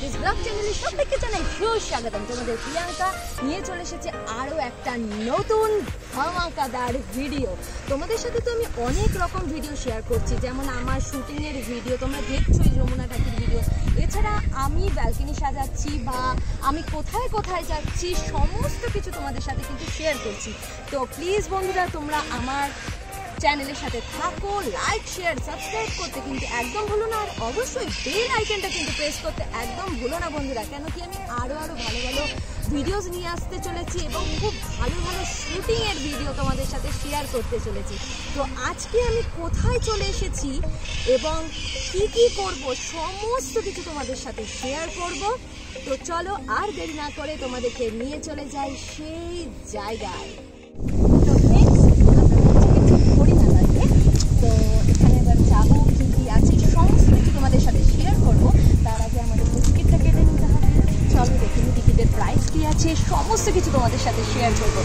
This blog চ্যানেলে সবাইকে জানাই সুস্বাগতম। তোমাদের প্রিয়াঙ্কা নিয়ে চলে এসেছে আরও একটা নতুন ধামাকাদার ভিডিও। তোমাদের সাথে তো আমি অনেক রকম ভিডিও শেয়ার করছি, যেমন আমার শুটিংয়ের ভিডিও তোমরা দেখছোই, যমুনা টাকির ভিডিও। এছাড়া আমি ব্যালকনি সাজাচ্ছি বা আমি কোথায় কোথায় যাচ্ছি সমস্ত কিছু তোমাদের সাথে কিন্তু শেয়ার করছি। তো প্লিজ বন্ধুরা, তোমরা আমার চ্যানেলের সাথে থাকো, লাইক শেয়ার সাবস্ক্রাইব করতে কিন্তু একদম ভুলো না, আর অবশ্যই বেল আইকনটা কিন্তু প্রেস করতে একদম ভুলো না বন্ধুরা, কেন কি আমি আরও ভালো ভালো ভিডিওস নিয়ে আসতে চলেছি এবং খুব ভালো ভালো শুটিংয়ের ভিডিও তোমাদের সাথে শেয়ার করতে চলেছি। তো আজকে আমি কোথায় চলে এসেছি এবং কি করব সমস্ত কিছু তোমাদের সাথে শেয়ার করব। তো চলো আর দেরি না করে তোমাদেরকে নিয়ে চলে যাই সেই জায়গায়। তো এখানে এবার যাবো, কি আছে সমস্ত কিছু তোমাদের সাথে শেয়ার করবো। তার আগে আমাদের টিকিটটা কেটে নিতে হবে। চলো দেখে নিই টিকিটের প্রাইস কি আছে, সমস্ত কিছু তোমাদের সাথে শেয়ার করবো।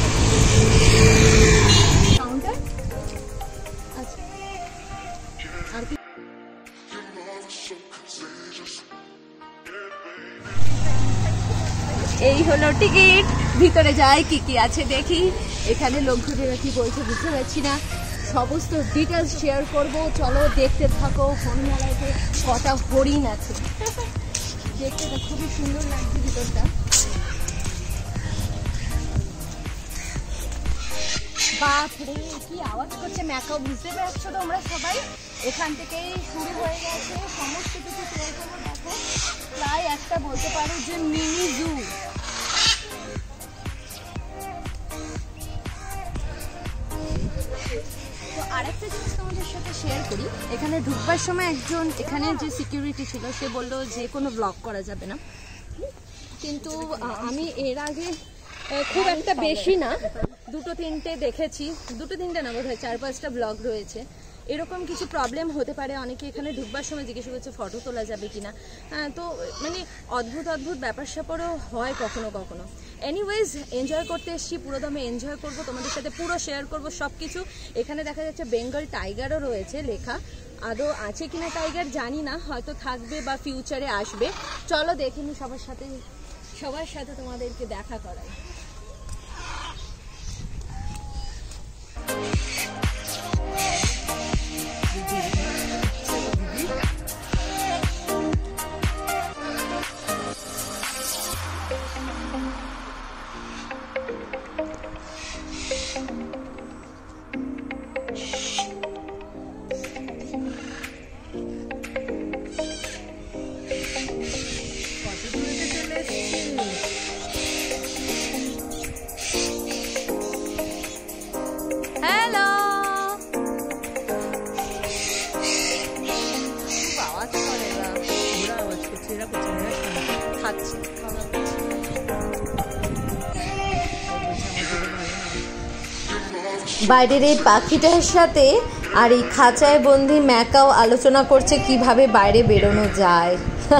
কাউন্টার আচ্ছা, আর কি এই হলো টিকিট। ভিতরে যাই, কি আছে দেখি। এখানে লোকজনেরা কি বলছে বুঝতে পারছি না, সমস্ত ডিটেলস শেয়ার করব। চলো দেখতে থাকো। হরিণালয়তে কটা হরিণ আছে, দেখতে তো খুবই সুন্দর লাগছে ভিতরটা। বাপরে কি আওয়াজ করছে ম্যাকাও, বুঝতে পারছো তোমরা সবাই। এখান থেকেই শুরু হয়ে গেছে সমস্ত কিছু শেয়ার করবো। দেখো প্রায় একটা বলতে পারো যে মিনি জু। তো আরেকটা জিনিস তোমাদের সাথে শেয়ার করি, এখানে ঢুকবার সময় একজন এখানে যে সিকিউরিটি ছিল সে বললো যে কোনো ব্লগ করা যাবে না, কিন্তু আমি এর আগে খুব একটা বেশি না, দুটো তিনটে দেখেছি, দুটো তিনটে না বোধ হয় 4-5টা ব্লগ রয়েছে। এরকম কিছু প্রবলেম হতে পারে, অনেকে এখানে ঢুকবার সময় জিজ্ঞেস করছে ফটো তোলা যাবে কিনা। তো মানে অদ্ভুত ব্যাপার স্যাপারও হয় কখনো কখনো। এনিওয়েজ এনজয় করতে এসেছি, পুরো দমে এনজয় করব, তোমাদের সাথে পুরো শেয়ার করব সব কিছু। এখানে দেখা যাচ্ছে বেঙ্গল টাইগারও রয়েছে লেখা, আদৌ আছে কিনা টাইগার জানি না, হয়তো থাকবে বা ফিউচারে আসবে। চলো দেখে নি সবার সাথে তোমাদেরকে দেখা করাই। বাইরের এই পাখিটার সাথে আর এই খাঁচায় বন্দি ম্যাকাও আলোচনা করছে কিভাবে বাইরে বেরোনো যায়।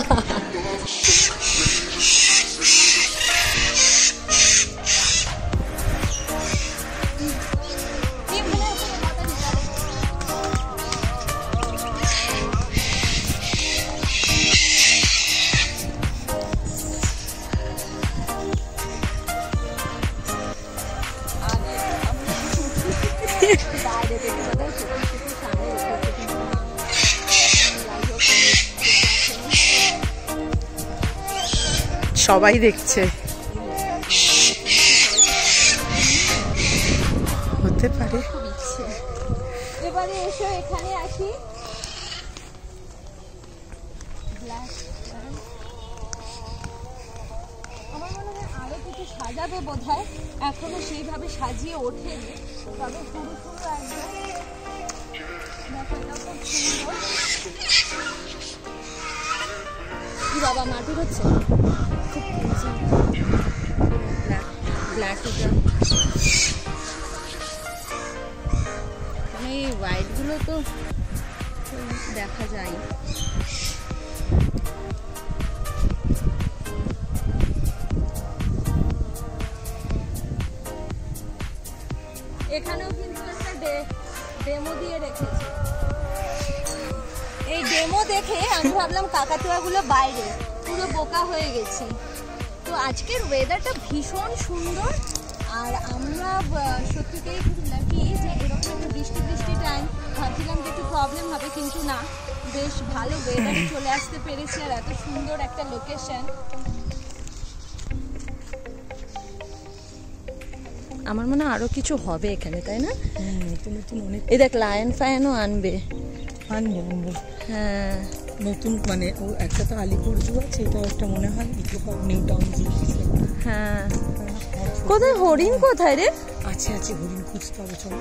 সবাই দেখছে, হতে পারে। এবারে এসো এখানে আসি। আমার মনে হয় আরো কিছু সাজাবে বোধহয়, এখনো সেইভাবে সাজিয়ে ওঠেনি, তবে শুরু একদম। দেখো এটা খুব সুন্দর। কি বাবা মাটির হচ্ছে খুব ব্ল্যাক, মানে এই হোয়াইটগুলো তো দেখা যায়। এখানেও কিন্তু একটা ডেমো দিয়ে রেখেছে। এই ডেমো দেখে আমি ভাবলাম কাকাতুয়াগুলো বাইরে, পুরো বোকা হয়ে গেছি। তো আজকের ওয়েদারটা ভীষণ সুন্দর, আর আমরা সত্যিটাই খুব লাকি যে এরকম একটা বৃষ্টি টাইম। ভাবছিলাম যে একটু প্রবলেম হবে, কিন্তু না, বেশ ভালো ওয়েদার চলে আসতে পেরেছে, আর এত সুন্দর একটা লোকেশন। আমার মনে হয় আরো কিছু হবে এখানে, তাই না? নতুন নতুন অনেক এই দেখ লায়ন ফায়ানও আনবে। হ্যাঁ, নতুন মানে ও একটা তো আলিপুর জু আছে, এটাও একটা মনে হয় নিউটাউন জু। হ্যাঁ, কোথায় হরিণ কোথায় রে? আছে হরিণ খুঁজতে হবে, চলো।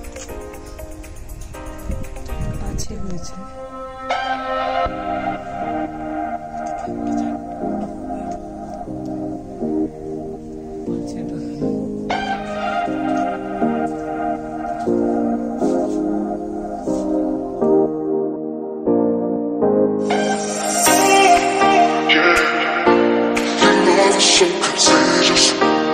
আছে হয়েছে। So contagious.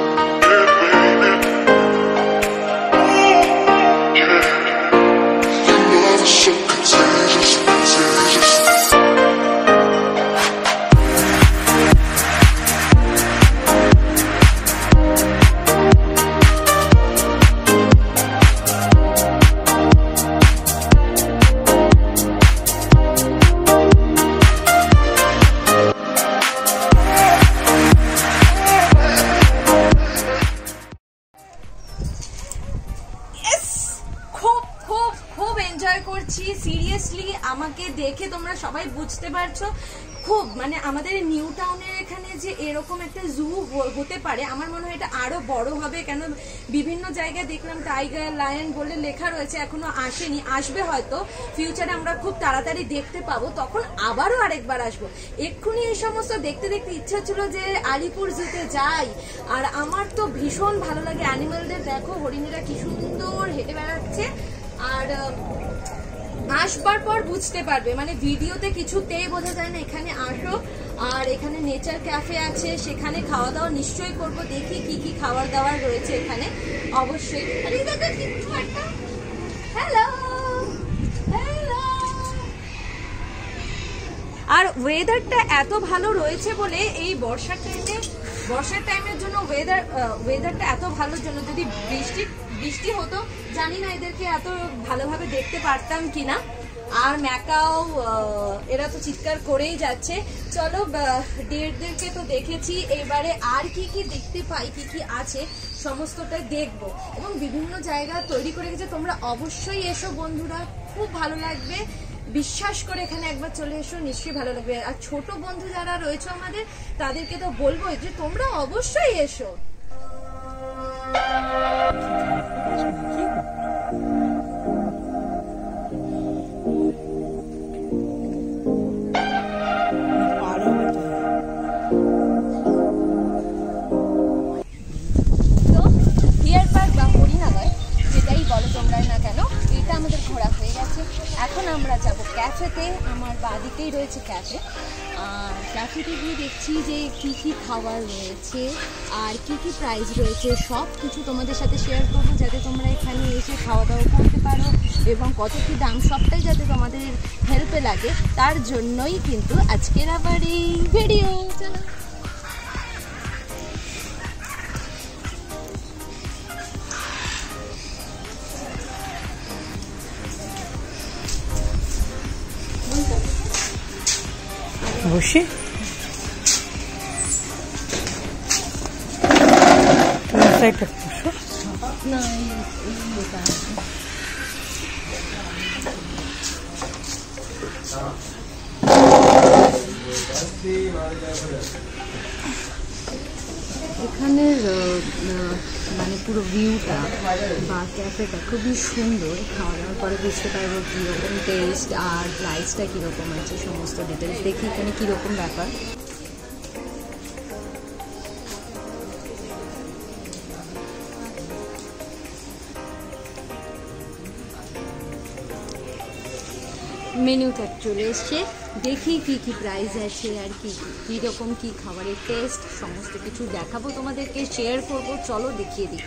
সিরিয়াসলি আমাকে দেখে তোমরা সবাই বুঝতে পারছো, খুব মানে আমাদের নিউ টাউনের এখানে যে এরকম একটা জু হতে পারে, আমার মনে হয় এটা আরো বড় হবে। কেন বিভিন্ন জায়গায় দেখলাম টাইগার লায়ন বলে লেখা রয়েছে, এখনো আসেনি, আসবে হয়তো ফিউচারে, আমরা খুব তাড়াতাড়ি দেখতে পাবো, তখন আবারও আরেকবার আসবো। এক্ষুনি এই সমস্ত দেখতে দেখতে ইচ্ছা ছিল যে আলিপুর জুতে যাই। আর আমার তো ভীষণ ভালো লাগে অ্যানিমালদের, দেখো হরিণেরা কি সুন্দর হেঁটে বেড়াচ্ছে। আর আসবার পর বুঝতে পারবে, মানে ভিডিওতে কিছুতেই বোঝা যায় না। এখানে আসো, আর এখানে নেচার ক্যাফে আছে, সেখানে খাওয়া দাওয়া নিশ্চয়ই করবো, দেখি কি কি খাবার দাবার রয়েছে এখানে অবশ্যই। Hello hello. আর ওয়েদারটা এত ভালো রয়েছে বলে এই বর্ষার টাইমের জন্য ওয়েদারটা এত ভালোর জন্য, যদি বৃষ্টি হতো জানি না এদেরকে এত ভালোভাবে দেখতে পারতাম কিনা। আর ম্যাকাও এরা তো চিৎকার করেই যাচ্ছে। চলো দেরদেরকে তো দেখেছি, এবারে আর কি কি দেখতে পাই, কি কি আছে সমস্তটাই দেখবো। এবং বিভিন্ন জায়গা তৈরি করে গেছে, তোমরা অবশ্যই এসো বন্ধুরা, খুব ভালো লাগবে। বিশ্বাস করে এখানে একবার চলে এসো, নিশ্চয়ই ভালো লাগবে। আর ছোট বন্ধু যারা রয়েছে আমাদের, তাদেরকে তো বলবো যে তোমরা অবশ্যই এসো। আমাদের ঘোরা হয়ে গেছে, এখন আমরা যাব ক্যাফেতে। আমার বাদিকেই রয়েছে ক্যাফে, আর ক্যাফেতে গিয়ে দেখছি যে কি কি খাবার রয়েছে আর কি কি প্রাইস রয়েছে, সব কিছু তোমাদের সাথে শেয়ার করবো, যাতে তোমরা এখানে এসে খাওয়া দাওয়া করতে পারো এবং কত কি দাম সবটাই যাতে তোমাদের হেল্পে লাগে। তার জন্যই কিন্তু আজকের আবার এই ভিডিও। চলো বসে না এখানের মানে পুরো ভিউটা বা ক্যাফেটা খুবই সুন্দর। খাওয়া দাওয়ার পরে বুঝতে পারবো কীরকম টেস্ট আর প্রাইসটা কীরকম আছে, সমস্ত ডিটেলস দেখি এখানে কীরকম ব্যাপার। মেনুটা চলে এসছে, দেখি কি কি প্রাইস আছে আর কি রকম কি খাবারের টেস্ট, সমস্ত কিছু দেখাবো তোমাদেরকে, শেয়ার করবো। চলো দেখিয়ে দিই।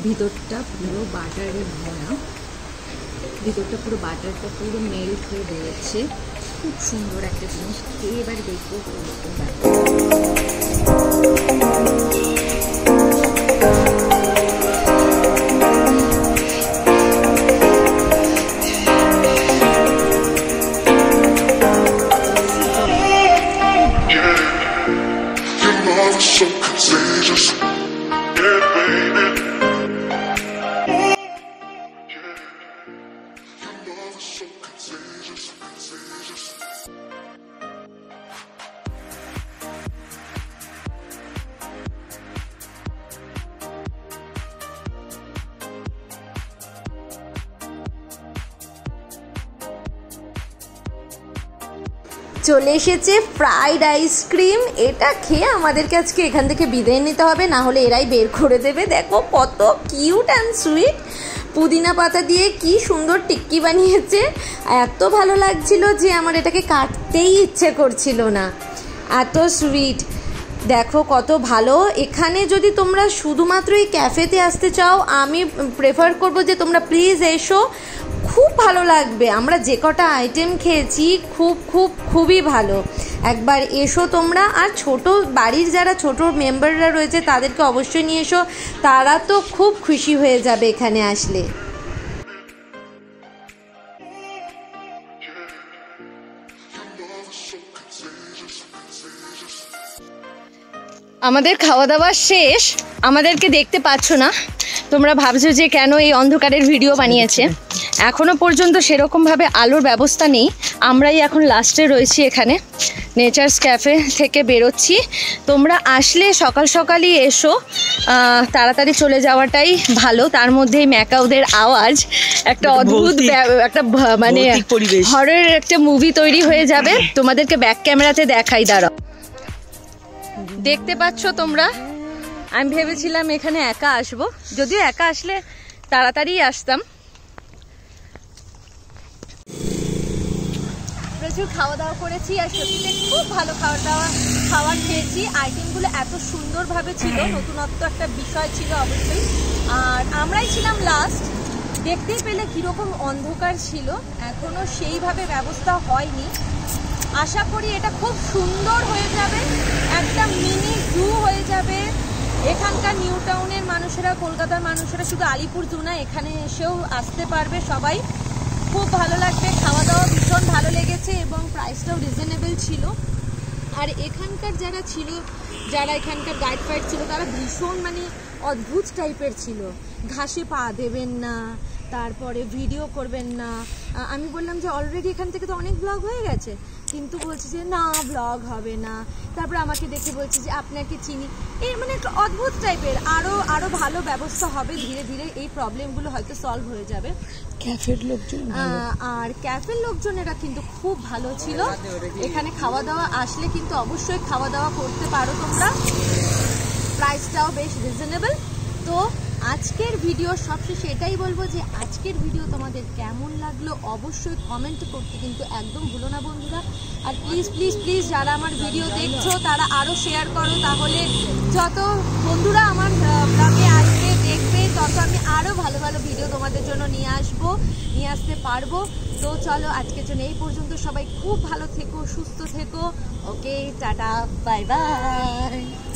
ভিতরটা পুরো বাটারে ভরা, ভিতরটা পুরো বাটারটা পুরো মেল্ট হয়ে বেরোচ্ছে। খুব সুন্দর একটা জিনিস, এবার দেখবো so contagious. Yeah, baby. Your love is so contagious, contagious. চলে এসেছে ফ্রাইড আইসক্রিম। এটা খেয়ে আমাদেরকে আজকে এখান থেকে বিদায় নিতে হবে, না হলে এরাই বের করে দেবে। দেখো কত কিউট অ্যান্ড সুইট, পুদিনা পাতা দিয়ে কি সুন্দর টিক্কি বানিয়েছে। এত ভালো লাগছিল যে আমার এটাকে কাটতেই ইচ্ছে করছিল না, এত সুইট। দেখো কত ভালো। এখানে যদি তোমরা শুধুমাত্র এই ক্যাফেতে আসতে চাও, আমি প্রেফার করব যে তোমরা প্লিজ এসো, খুব ভালো লাগবে। আমরা যে কটা আইটেম খেয়েছি খুবই ভালো। একবার এসো তোমরা। আর ছোট বাড়ির যারা ছোট মেম্বাররা রয়েছে তাদেরকে অবশ্যই নিয়ে এসো, তারা তো খুব খুশি হয়ে যাবে এখানে আসলে। আমাদের খাওয়া দাওয়া শেষ, আমাদেরকে দেখতে পাচ্ছ না, তোমরা ভাবছো যে কেন এই অন্ধকারের ভিডিও বানিয়েছে। এখনও পর্যন্ত সেরকমভাবে আলোর ব্যবস্থা নেই, আমরাই এখন লাস্টে রয়েছি এখানে। নেচার্স ক্যাফে থেকে বেরোচ্ছি। তোমরা আসলে সকাল সকালই এসো, তাড়াতাড়ি চলে যাওয়াটাই ভালো। তার মধ্যেই ম্যাকাওদের আওয়াজ, একটা অদ্ভুত একটা মানে হরর একটা মুভি তৈরি হয়ে যাবে। তোমাদেরকে ব্যাক ক্যামেরাতে দেখাই, দাঁড়াও। দেখতে পাচ্ছ তোমরা, আমি ভেবেছিলাম এখানে একা আসবো, যদিও একা আসলে তাড়াতাড়ি আসতাম। প্রচুর খাওয়া দাওয়া করেছি, আর সত্যি খুব ভালো খাবার খেয়েছি। আইটেমগুলো এত সুন্দরভাবে ছিল, নতুনত্ব একটা বিষয় ছিল অবশ্যই। আর আমরাই ছিলাম লাস্ট। দেখতেই পেলে কীরকম অন্ধকার ছিল, এখনও সেইভাবে ব্যবস্থা হয়নি। আশা করি এটা খুব সুন্দর হয়ে যাবে, একটা মিনি জু হয়ে যাবে। এখানকার নিউ টাউনের মানুষেরা, কলকাতার মানুষেরা, শুধু আলিপুর জু না, এখানে এসেও আসতে পারবে সবাই। খুব ভালো লাগবে। খাওয়া দাওয়া ভীষণ ভালো লেগেছে এবং প্রাইসটাও রিজনেবল ছিল। আর এখানকার যারা ছিল, যারা এখানকার গাইড ফাইড ছিল, তারা ভীষণ মানে অদ্ভুত টাইপের ছিল। ঘাসে পা দেবেন না, তারপরে ভিডিও করবেন না। আমি বললাম যে অলরেডি এখান থেকে তো অনেক ব্লগ হয়ে গেছে, কিন্তু বলছে যে না ব্লগ হবে না। তারপরে আমাকে দেখে বলছে যে আপনাকে চিনি। এই মানে একটা অদ্ভুত টাইপের। আরও ভালো ব্যবস্থা হবে, ধীরে ধীরে এই প্রবলেমগুলো হয়তো সলভ হয়ে যাবে। ক্যাফের লোকজন আর ক্যাফের লোকজনেরা কিন্তু খুব ভালো ছিল। এখানে খাওয়া দাওয়া আসলে কিন্তু অবশ্যই খাওয়া দাওয়া করতে পারো তোমরা, প্রাইসটাও বেশ রিজনেবল। তো আজকের ভিডিও সবশেষে এটাই বলবো যে আজকের ভিডিও তোমাদের কেমন লাগলো অবশ্যই কমেন্ট করতে কিন্তু একদম ভুলো না বন্ধুরা। আর প্লিজ প্লিজ প্লিজ যারা আমার ভিডিও দেখছো তারা আরও শেয়ার করো, তাহলে যত বন্ধুরা আমার ব্লগে আসবে দেখবে, তত আমি আরও ভালো ভালো ভিডিও তোমাদের জন্য নিয়ে আসতে পারবো। তো চলো আজকের জন্য এই পর্যন্ত। সবাই খুব ভালো থেকো, সুস্থ থেকো। Okay, tata, bye by.